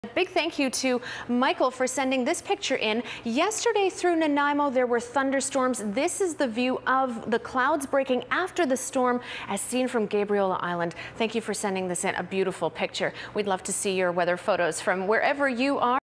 Big thank you to Michael for sending this picture in. Yesterday through Nanaimo there were thunderstorms. This is the view of the clouds breaking after the storm as seen from Gabriola Island. Thank you for sending this in. A beautiful picture. We'd love to see your weather photos from wherever you are.